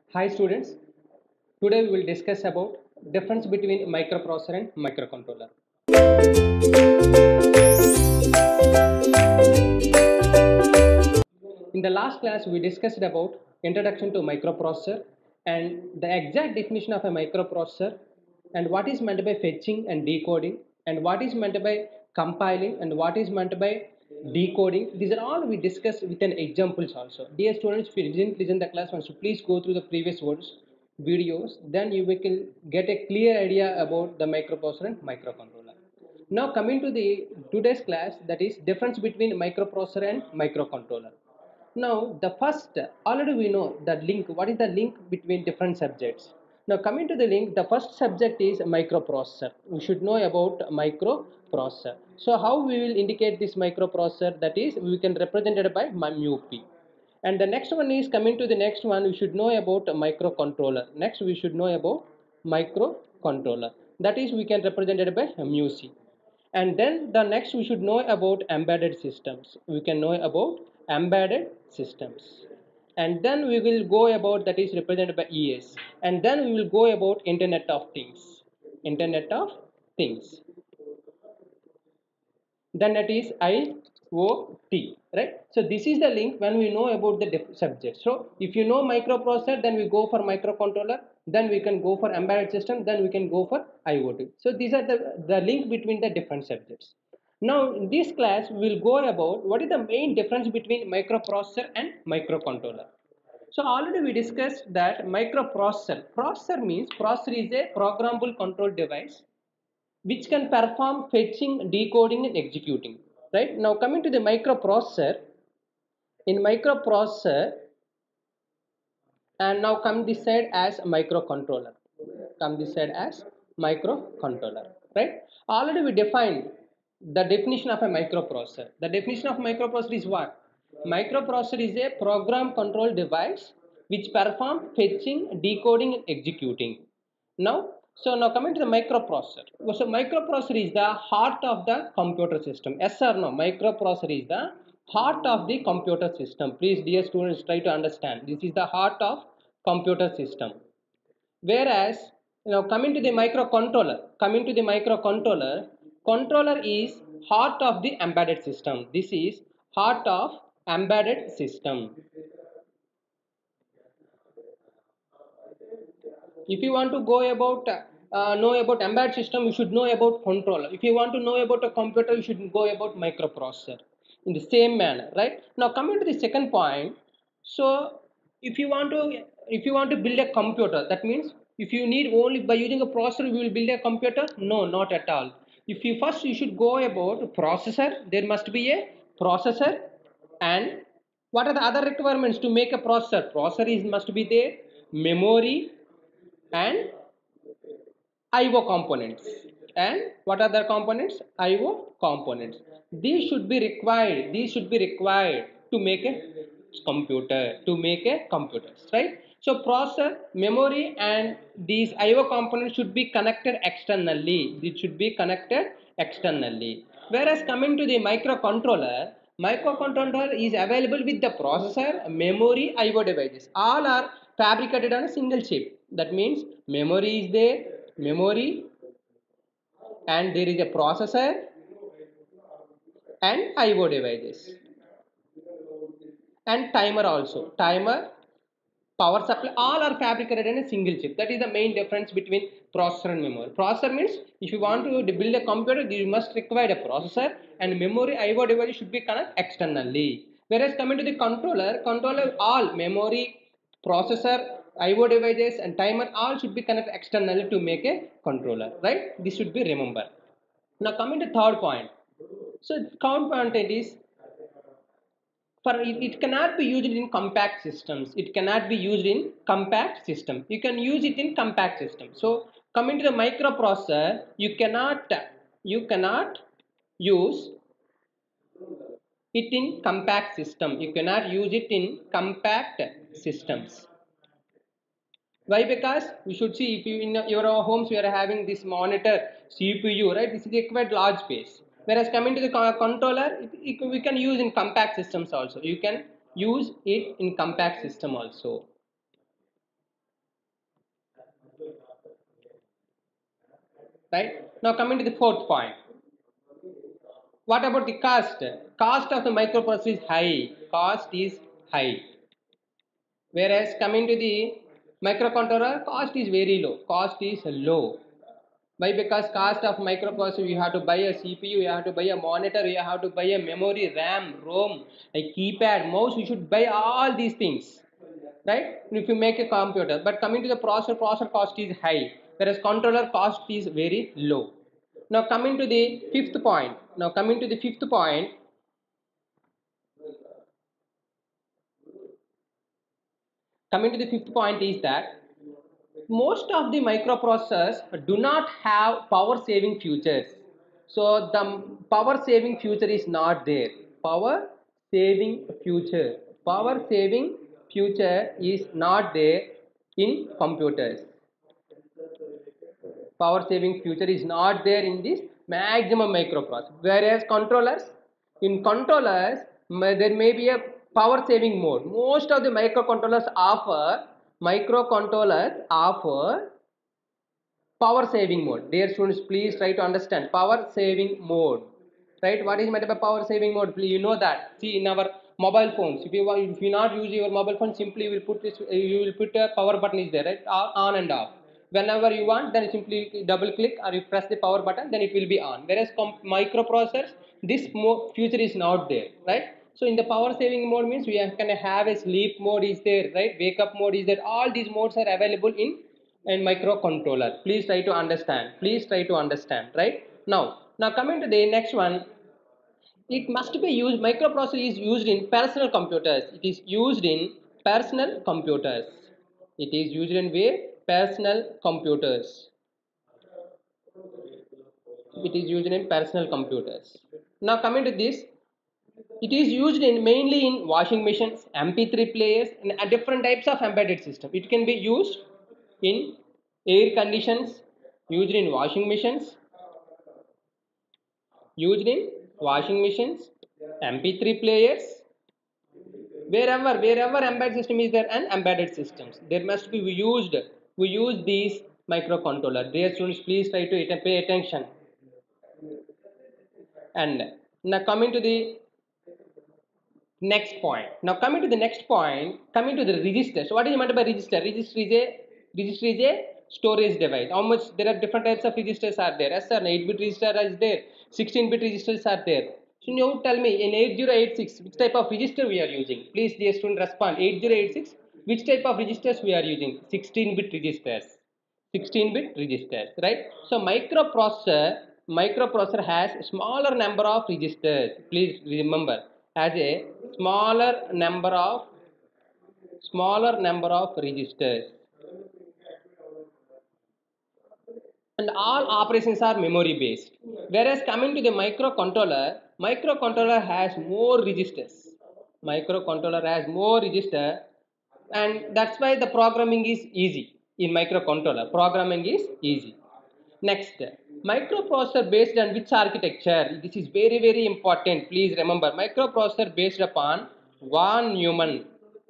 Hi students, today we will discuss about difference between microprocessor and microcontroller. In the last class we discussed about introduction to microprocessor and the exact definition of a microprocessor and what is meant by fetching and decoding and what is meant by compiling and what is meant by decoding. These are all we discussed with an examples also. Dear students, if you didn't listen the class once, so please go through the previous words videos, then you will get a clear idea about the microprocessor and microcontroller. Now coming to the today's class, that is difference between microprocessor and microcontroller. Now the first, already we know the link. What is the link between different subjects? Now coming to the link, the first subject is microprocessor. We should know about microprocessor. So how we will indicate this microprocessor? That is, we can represent it by mu p. And the next one is coming to the next one. We should know about microcontroller. Next we should know about microcontroller. That is, we can represent it by mu c. And then the next we should know about embedded systems. We can know about embedded systems. And then we will go about, that is represented by es. And then we will go about internet of things. Internet of things. Then that is IoT, right? So this is the link when we know about the subject. So if you know microprocessor, then we go for microcontroller, then we can go for embedded system, then we can go for IoT. So these are the link between the different subjects. Now in this class we will go about what is the main difference between microprocessor and microcontroller. So already we discussed that processor means processor is a programmable control device which can perform fetching, decoding and executing. Right? Now coming to the microprocessor, in microprocessor, and now come this side as microcontroller. Come this side as microcontroller. Right? Already we defined the definition of a microprocessor. The definition of microprocessor is what? Microprocessor is a program control device which perform fetching, decoding and executing. Now coming to the microprocessor. So microprocessor is the heart of the computer system. Yes or no? Microprocessor is the heart of the computer system. Please, dear students, try to understand. This is the heart of computer system. Whereas, coming to the microcontroller, controller is heart of the embedded system. This is heart of embedded system. If you want to go about know about embedded system, you should know about controller. If you want to know about a computer, you should go about microprocessor in the same manner, right? Now coming to the second point. So if you want to build a computer, that means if you need only by using a processor we will build a computer. No, not at all. If you first, you should go about processor. There must be a processor. And what are the other requirements to make a processor is must be there, memory and IO components. And what are the components? IO components. These should be required. These should be required to make a computer. To make a computer, right? So processor, memory, and these IO components should be connected externally. It should be connected externally. Whereas coming to the microcontroller is available with the processor, memory, IO devices. All are fabricated on a single chip. That means memory is there, memory, and there is a processor and IO devices, and timer also. Timer, power supply, all are fabricated in a single chip. That is the main difference between processor and memory. Processor means if you want to build a computer, you must require a processor, and memory IO device should be connected externally. Whereas coming to the controller all memory, processor, IO devices and timer all should be connected externally to make a controller. Right? This should be remembered. Now coming to third point. So count content is for it cannot be used in compact systems. It cannot be used in compact system. You can use it in compact system. So coming to the microprocessor, you cannot use it in compact system. You cannot use it in compact systems. Why? Because we should see, if you in your homes you are having this monitor, CPU, right? This is required large space. Whereas coming to the controller, we can use in compact systems also. You can use it in compact system also. Right? Now coming to the fourth point. What about the cost? Cost of the microprocessor is high. Cost is high. Whereas coming to the microcontroller, cost is very low. Cost is low. Why? Because cost of microprocessor, you have to buy a CPU, you have to buy a monitor, you have to buy a memory, RAM, ROM, a keypad, mouse. You should buy all these things, right? If you make a computer. But coming to the processor cost is high, whereas controller cost is very low. Now coming to the fifth point. Coming to the fifth point is that most of the microprocessors do not have power saving features. So the power saving feature is not there. Power saving feature. Power saving feature is not there in computers. Power saving feature is not there in this maximum microprocessor. Whereas controllers, there may be a power saving mode. Most of the microcontrollers offer power saving mode. Dear students, please try to understand power saving mode. Right? What is meant by power saving mode? You know that. See, in our mobile phones, if you not use your mobile phone, simply you will put a power button is there, right? On and off. Whenever you want, then simply double click or you press the power button, then it will be on. Whereas microprocessors, this feature is not there, right? So in the power saving mode means we can have a sleep mode is there, right? Wake up mode is there. All these modes are available in microcontroller. Please try to understand. Right? Now coming to the next one, it must be used. Microprocessor is used in personal computers. It is used in personal computers. It is used in where? Personal computers. It is used in personal computers. Now coming to this, it is used mainly in washing machines, MP3 players, and different types of embedded system. It can be used in air conditions, used in washing machines, MP3 players, wherever embedded system is there and embedded systems, there must be we use these microcontroller. Dear students, please try to pay attention. And now coming to the next point. Coming to the register. So what is meant by register? Register is a storage device. How much? There are different types of registers are there. Yes sir, 8-bit register is there, 16-bit registers are there. So now tell me, in 8086, which type of register we are using? Please dear student respond. 8086, which type of registers we are using? 16-bit registers. 16-bit registers, right? So microprocessor has smaller number of registers. Please remember, has a smaller number of registers, and all operations are memory based. Whereas coming to the microcontroller has more registers. And that's why the programming is easy. In microcontroller, programming is easy. Next, microprocessor based on which architecture? This is very important. Please remember, microprocessor based upon von Neumann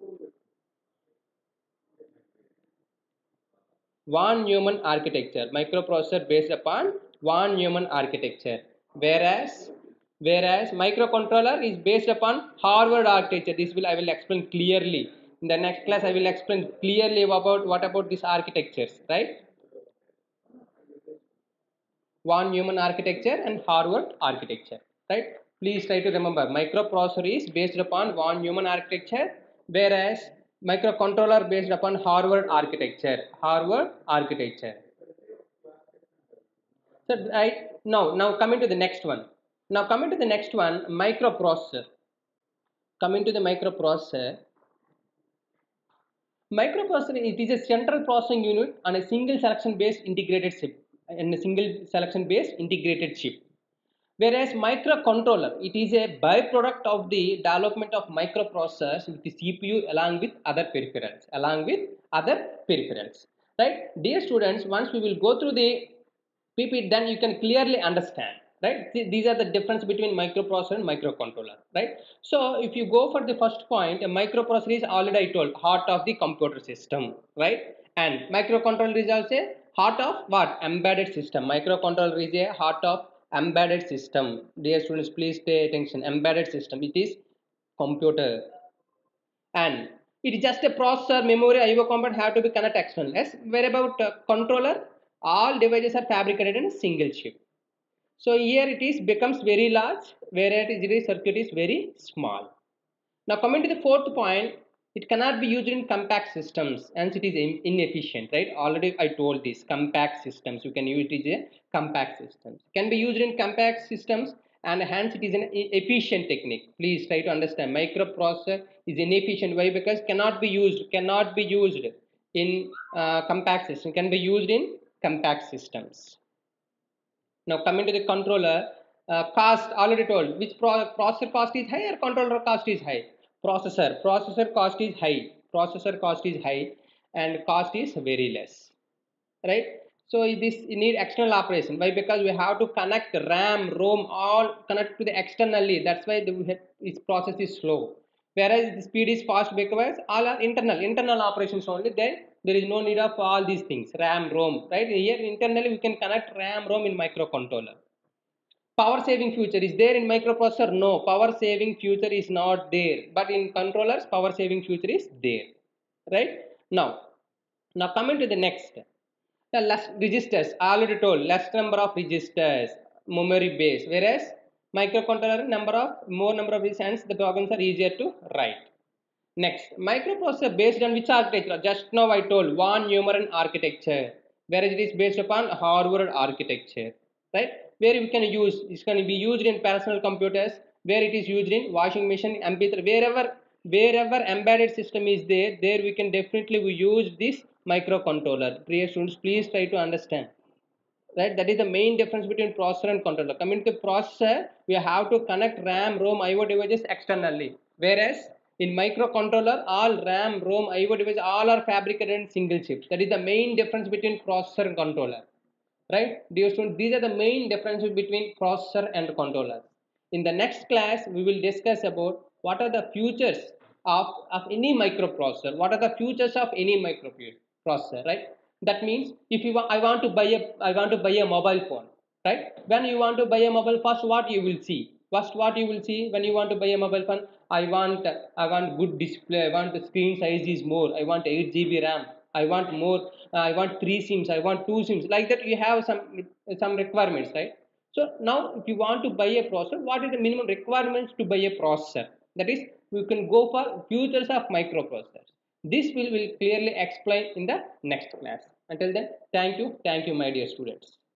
architecture. Microprocessor based upon von Neumann architecture. Whereas microcontroller is based upon Harvard architecture. I will explain clearly. In the next class, I will explain clearly about what about these architectures, right? Von Neumann architecture and Harvard architecture, right? Please try to remember, microprocessor is based upon von Neumann architecture, whereas microcontroller based upon Harvard architecture. So right now coming to the next one. Microprocessor. Coming to the microprocessor, it is a central processing unit on a single selection based integrated chip. Whereas microcontroller, it is a byproduct of the development of microprocessors with the CPU along with other peripherals. Right? Dear students, once we will go through the PPT, then you can clearly understand. right? These are the difference between microprocessor and microcontroller, right? So if you go for the first point, a microprocessor is already I told heart of the computer system, right? And microcontroller is also heart of what? Embedded system. Microcontroller is a heart of embedded system. Dear students, please pay attention. Embedded system. It is computer, and it is just a processor, memory, IO component have to be connected external. Yes, where about controller, all devices are fabricated in a single chip. So here it is becomes very large, whereas the circuit is very small. Now coming to the fourth point, it cannot be used in compact systems, hence it is inefficient, right? Already I told this, compact systems, you can use it as a compact systems. Can be used in compact systems, and hence it is an efficient technique. Please try to understand, microprocessor is inefficient. Why? Because cannot be used in compact system, can be used in compact systems. Now coming to the controller, cost already told. Which processor cost is high or controller cost is high? Processor cost is high. Processor cost is high, and cost is very less, right? So this you need external operation. Why? Because we have to connect RAM, ROM, all connect to the externally. That's why this process is slow. Whereas the speed is fast because all are internal operations only. Then there is no need of all these things, RAM, ROM, right? Here internally we can connect RAM, ROM in microcontroller. Power saving feature is there in microprocessor? No, power saving feature is not there. But in controllers, power saving feature is there, right? Now coming to the next. The less registers, I already told, less number of registers, memory base, whereas microcontroller more number of registers, hence the programs are easier to write. Next, microprocessor based on which architecture? Just now I told von Neumann architecture, whereas it is based upon Harvard architecture, right? Where we can use, it can be used in personal computers, where it is used in washing machine, MP3, wherever embedded system is there, there we can definitely we use this microcontroller. Dear students, please try to understand, right? That is the main difference between processor and controller. Coming to processor, we have to connect RAM, ROM, IO devices externally, whereas in microcontroller, all RAM, ROM, IO devices all are fabricated in single chips. That is the main difference between processor and controller, right? Dear students, these are the main differences between processor and controller. In the next class, we will discuss about what are the futures of any microprocessor, what are the futures of any microprocessor, right? That means if you I want to buy a mobile phone, right? When you want to buy a mobile, first what you will see? First what you will see when you want to buy a mobile phone? I want good display. I want the screen size is more. I want 8 GB RAM. I want more. I want 3 SIMs. I want 2 SIMs. Like that, you have some requirements, right? So now, if you want to buy a processor, what is the minimum requirements to buy a processor? That is, you can go for futures of microprocessors. This will clearly explain in the next class. Until then, thank you, my dear students.